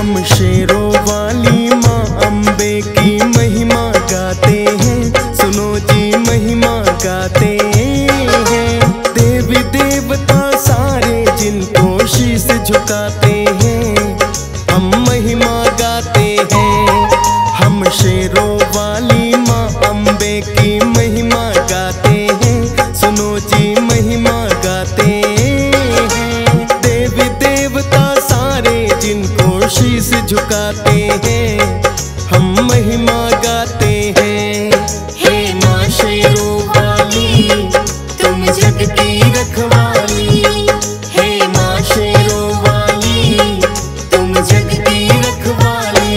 हम शेरों वाली माँ अम्बे की महिमा गाते हैं, सुनो जी महिमा गाते हैं। देवी देवता सारे जिनको शीश झुकाते हैं, हम महिमा गाते हैं। हम शेरों वाली माँ अम्बे की महिमा गाते हैं, सुनो जी महिमा गाते हैं। देवी देवता सारे जिनको शीश झुकाते हैं, हम महिमा गाते हैं। हे माँ शेरों वाली तुम जग की रखवाली, हे माँ शेरों वाली तुम जग की रखवाली।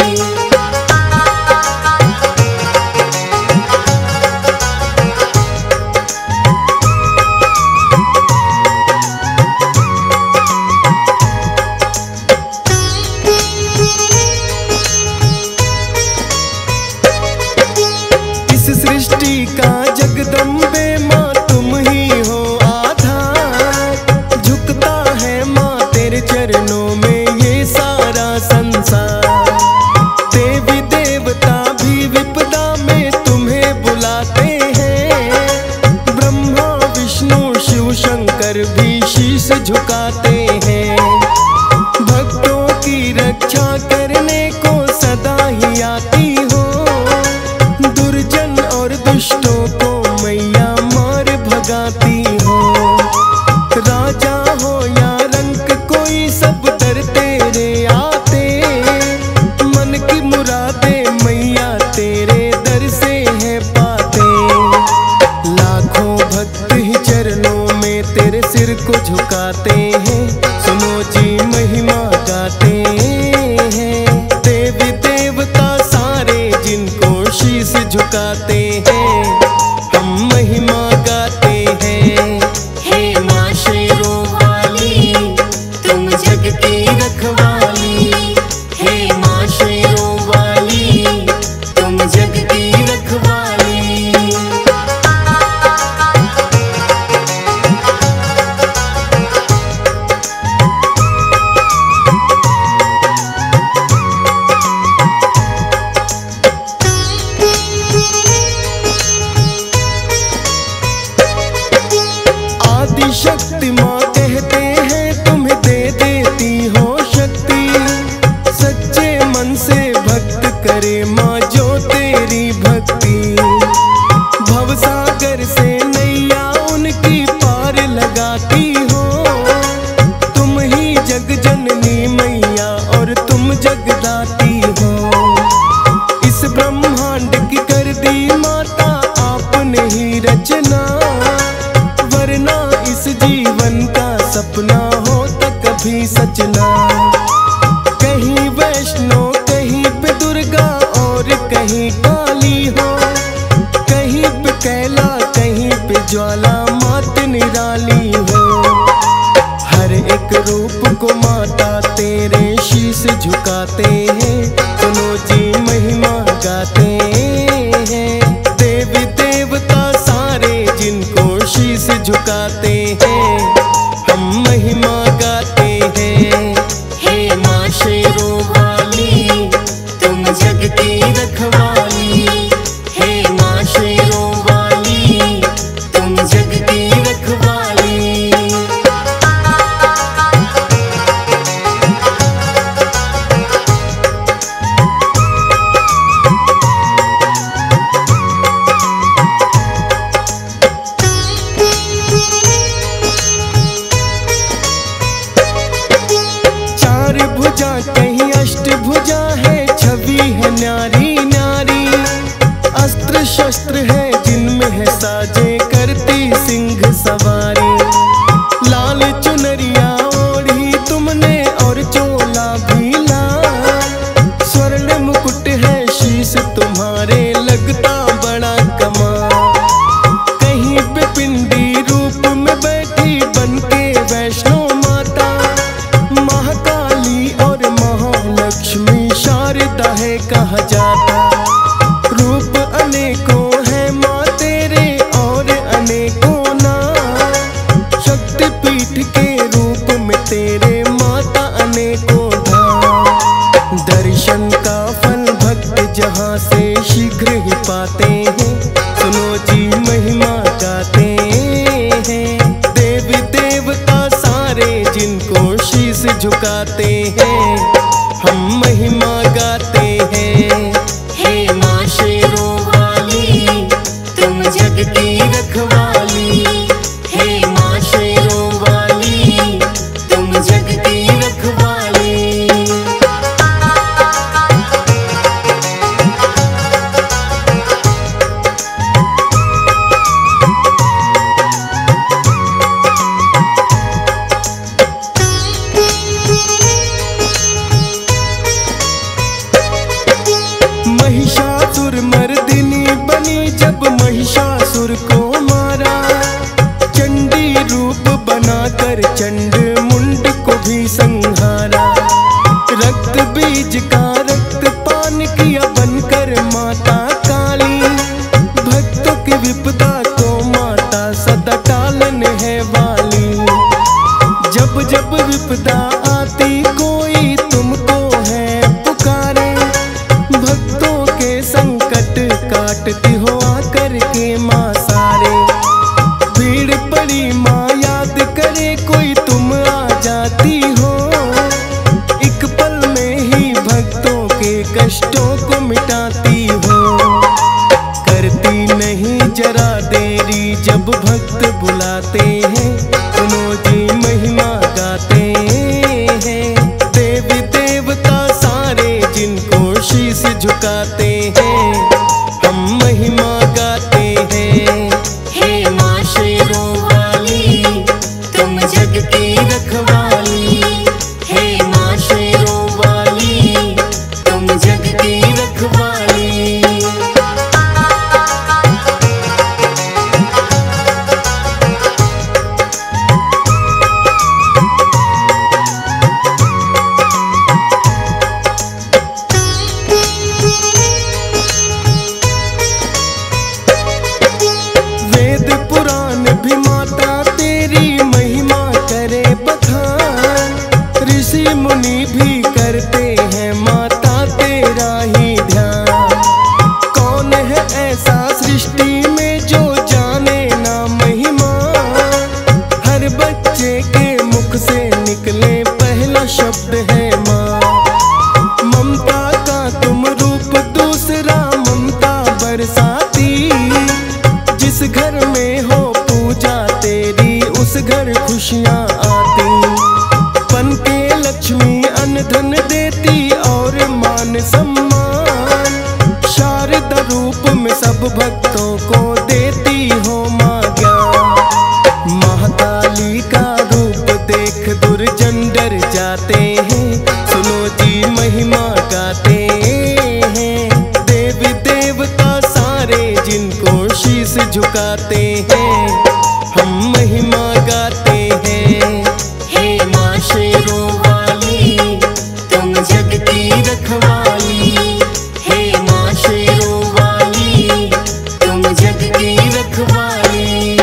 इस सृष्टि का जगदम्बे माँ तुम ही हो आधार, झुकता है माँ तेरे चरणों में ये सारा संसार। देवी देवता भी विपदा में तुम्हें बुलाते हैं, ब्रह्मा विष्णु शिव शंकर भी शीश झुकाते हैं। भक्तों की रक्षा करने को सदा ही आती हो, दुर्जन और दुष्टों को मैया मार भगाती हो। राजा हो या रंक कोई सब दर तेरे आते, मन की मुरादे मैया तेरे दर से है पाते। लाखों भक्त ही चरणों में तेरे सिर को झुकाते हैं, सुनो जी महिमा गाते हैं। देवी देवता सारे जिनको शीश झुकाते हैं, हम महिमा गाते हैं। हे माँ शेरों वाली तुम जग की रखवाली, हे माँ शेरों वाली तुम जग की रखवाली। आदि शक्ति माँ कहते हैं तुम्हें दे देती हो शक्ति, सच्चे मन से भक्त करे माँ जो तेरी भक्ति। भवसागर से नैया उनकी पार लगाती हो, तुम ही जग जननी मैया और तुम जगदाती हो। इस ब्रह्मांड की कर दी माता आपने ही रचना, वरना इस जीवन का सपना होता कभी सचना। कहीं वैष्णो कहीं पे दुर्गा और कहीं काली हो, कहीं पे कैला कहीं पे ज्वाला मात निराली हो। हर एक रूप को माता तेरे शीश झुकाते हैं, सुनो जी महिमा गाते हैं। देवी देवता सारे जिनको शीश झुकाते हैं, हम महिमा गाते हैं। हे माँ शेरों वाली तुम जग की रखवाली, हे माँ शेरों वाली तुम जग की रखवाली। कहीं अष्टभुजा है, छवि है न्यारी न्यारी। अस्त्र शस्त्र है जिनमें है साजे करती सिंह सवारी। लाल चुनरिया ओढ़ी तुमने और चोला भी लाल, स्वर्ण मुकुट है शीश तुम्हारे लगता बड़ा कमाल। कहीं पे पिंडी रूप में बैठी बनके वैष्णो माता, महाकाली और महालक्ष्मी शारदा है कहा जाता। रूप अनेकों है माँ तेरे और अनेकों नाम, शक्तिपीठ के रूप में तेरे माता अनेकों धाम। दर्शन का फल भक्त जहाँ से शीघ्र ही पाते हैं। सुनो जी महिमा गाते हैं, देवी देवता सारे जिनको शीश झुकाते हैं, हम महिमा गाते हैं। हे माँ शेरों वाली तुम जग की रखवाली, हे माँ शेरों वाली तुम जग की रखवाली। महिषासुर मर्दिनी बनी जब महिषासुर को मारा, चंडी रूप बनाकर चंड मुंड को भी संहारा। रक्त बीज का रक्त पान किया बनकर माता काली, भक्तों की विपदा को माता सदा टालन है वाली। जब जब विपदा आती कोई तुमको है पुकारे, भक्तों के संकट काटती हो आकर के माँ सारे। भीड़ पड़ी माँ याद करे कोई तुम आ जाती हो, एक पल में ही भक्तों के कष्टों को मिटाती हो। करती नहीं जरा देरी जब भक्त बुलाते हैं, सुनो जी महिमा गाते हैं, देवी देवता सारे जिनको शीश झुकाते हैं, हम महिमा गाते हैं। हे माँ शेरों वाली तुम जग की रखवाली, हे माँ शेरों वाली तुम जग की रखवाली। वेद पुराण भी माता तेरी महिमा करे बखान, ऋषि मुनि भी करते हैं माता तेरा ही ध्यान। कौन है ऐसा सृष्टि में जो जाने ना महिमा, हर बच्चे के मुख से निकले पहला शब्द है माँ। ममता का तुम रूप दूसरा ममता बरसाती, जिस घर में हो पूजा तेरी उस घर खुशियाँ आती। बन के लक्ष्मी अन्न धन देती और मान सम्मान, शारदा रूप में सब भक्तों को देती हो माँ ज्ञान। महाकाली का रूप देख दुर्जन डर जाते हैं, सुनो जी महिमा गाते हैं, देवी देवता सारे जिनको शीश झुकाते हैं, हम महिमा गाते हैं। हे माँ शेरों वाली तुम जग की रखवाली, हे माँ शेरों वाली तुम जग की रखवाली।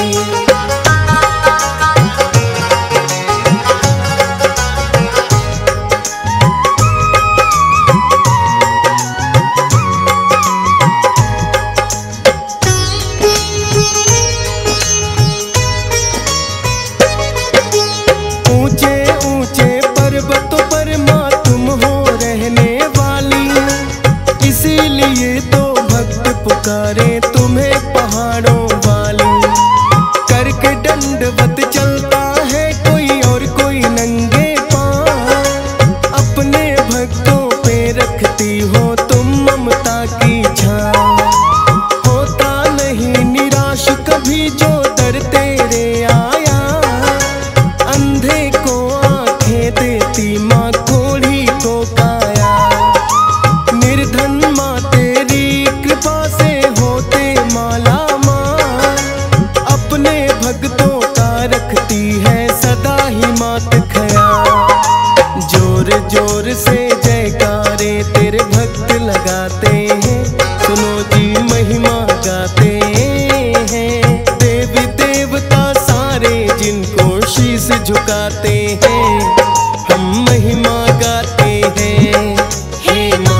ऊंचे ऊंचे पर्वतों पर माँ तुम हो रहने वाली, इसीलिए तो भक्त पुकारे तुम्हें पहाड़ों वाली। करके दंडवत चलता है कोई और कोई नंगे पाँव, अपने भक्तों पे रखती हो तुम ममता की छाँव। होता नहीं निराश कभी जो दर तेरे आया, अंधे को आंखें देती माँ कोढ़ी को काया। निर्धन माँ तेरी कृपा से होते माला माँ, अपने भक्तों का रखती है सदा ही मात ख्याल। जोर जोर से जयकारे तेरे भक्त लगाते हैं, सुनो जी महिमा गाते हैं, देवी देवता सारे जिनको शीश झुकाते हैं, हम महिमा गाते हैं। हे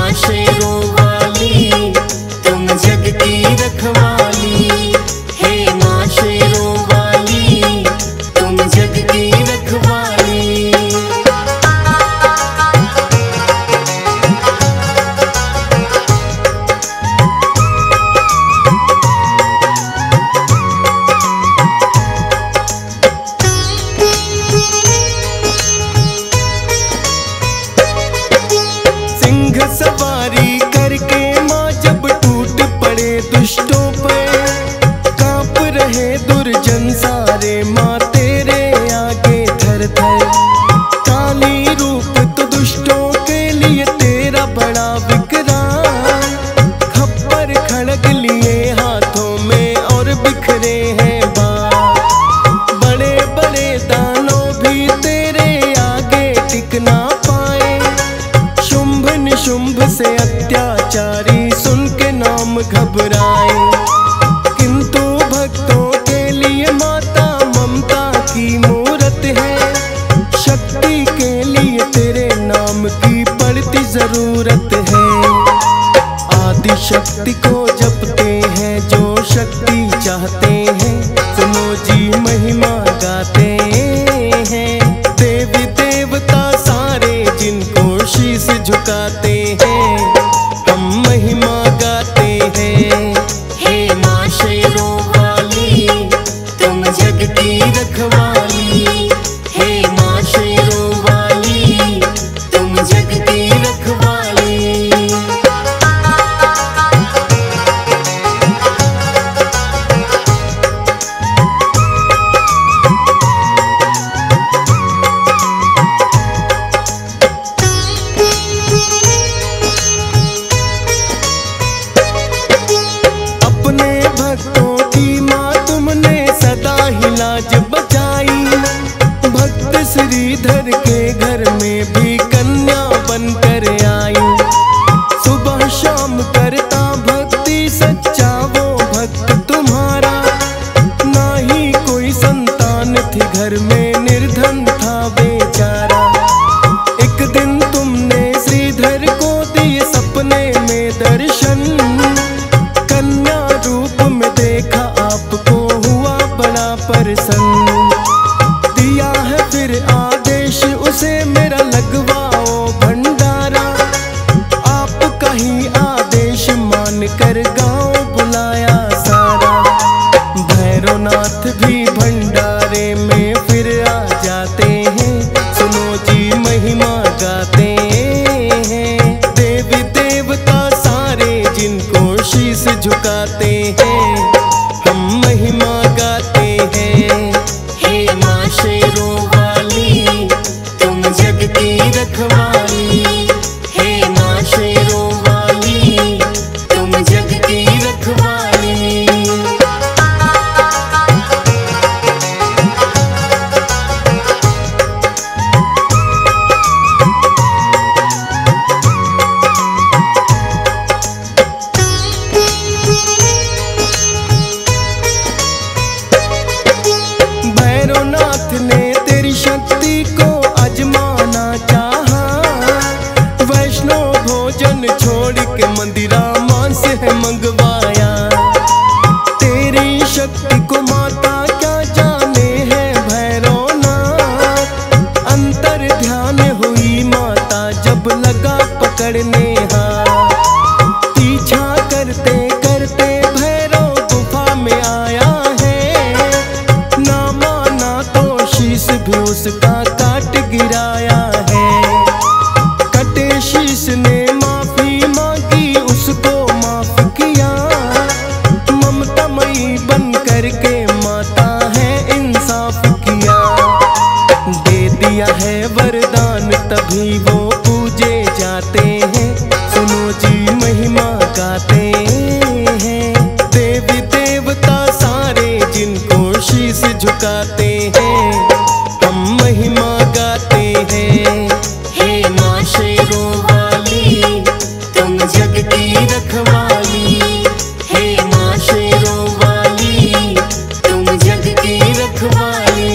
सवारी करके माँ जब टूट पड़े दुष्टों पे, कांप रहे दुर्जन सारे माँ तेरे आगे थर थर। काली रूप तो दुष्टों के लिए तेरा बड़ा विकराल, खप्पर खड़ग लिए हाथों में और बिखरे हैं बाल। बड़े बड़े दानव भी तेरे आगे टिक ना पाए, शुंभ निशुंभ से अत्याचारी सुन के नाम घबराए। किंतु भक्तों के लिए माता ममता की मूरत है, शक्ति के लिए तेरे नाम की पड़ती जरूरत है। आदि शक्ति को जपते हैं जो शक्ति चाहते हैं, सुनो जी महिमा गाते हैं। देवी देवता सारे जिनको शीश झुकाते हैं, हम महिमा गाते हैं। हे माँ शेरों वाली तुम जग की रखवाली, हे माँ शेरों वाली तुम जग की रखवाली। अपने भक्तों की माँ तुमने सदा ही लाज बचाई, भक्त श्रीधर के घर में भी कन्या बनकर आई। सुबह शाम करता भक्ति सच्चा वो भक्त तुम्हारा, ना ही कोई संतान थी घर में निर्धन था बेचारा। एक दिन तुमने श्रीधर को दिए सपने में दर्शन, कन्या रूप में देखा आपको हुआ बड़ा प्रसन्न। दिया है फिर आदेश उसे मेरा लगवाओ भंडारा, आपका ही आदेश मान कर गाँव बुलाया सारा। भैरवनाथ भी भंडारे में फिर आ जाते हैं, सुनो जी महिमा गाते हैं। देवी देवता सारे जिनको शीश झुकाते हैं, हम महिमा गाते हैं। हे माँ शेरों वाली तुम जग की रखवाली, हे माँ शेरों वाली तुम जग की रखवाली। भैरवनाथ ने तेरी शक्ति को आजमाना चाहा, वैष्णव भोजन छोड़ के मंदिरा मांस है मंगवाया। तेरी शक्ति को माता क्या जाने है भैरवनाथ, अंतर ध्यान हुई माता जब लगा पकड़ने हाथ। पीछा करते करते भैरव गुफा में आया है, ना माना तो शीश भी उसका काट गिराया है। कटे शीश ने माफी मांगी उसको माफ किया, ममतामयी बन करके माता है इंसाफ किया। दे दिया है वरदान तभी वो पूजे जाते हैं, सुनो जी महिमा गाते हैं। देवी देवता सारे जिनको शीश झुकाते हैं, हम महिमा गाते हैं। हे माँ शेरों वाली तुम जग की रखवाली, हे माँ शेरों वाली तुम जग की रखवाली।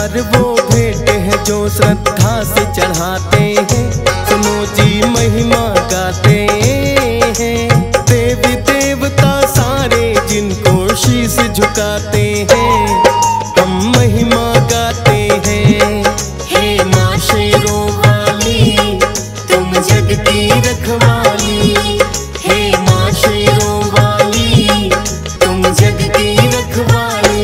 प्यार वो भेंट है जो श्रद्धा से चढ़ाते हैं। सुनो जी महिमा गाते हैं, देवी देवता सारे जिनको शीश झुकाते हैं, हम महिमा गाते हैं। हे माँ शेरों वाली तुम जग की रखवाली, हे माँ शेरों वाली तुम जग की रखवाली।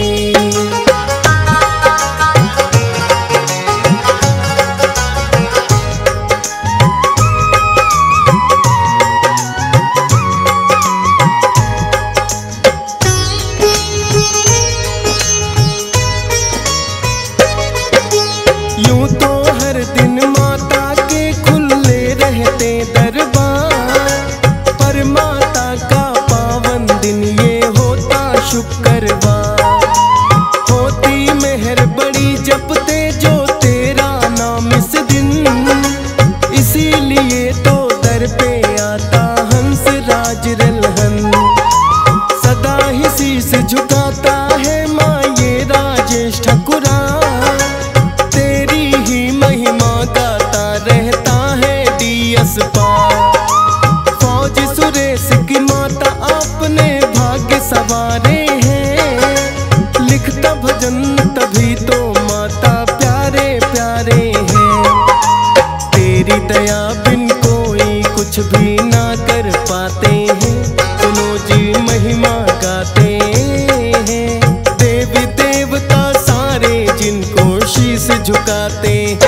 यूं तो हर दिन माता के खुले रहते दरबार, पर माता का पावन दिन ये होता शुक्रवार। होती मेहर बड़ी जपते जो तेरा नाम इस दिन, इसीलिए तो दर पे आता हंस राज रलहन। सदा ही शीश झुकाता है माँ ये राजेश ठकुरा, तेरी ही महिमा गाता रहता है डीएस पार। फौज सुरेश की माता आपने भाग्य सवारे हैं, लिखता भजन तभी तो माता प्यारे प्यारे हैं। तेरी दया बिन कोई कुछ भी ना कर पाते हैं, सुनो जी महिमा गाते हैं, देवी देवता सारे जिनको शीश झुकाते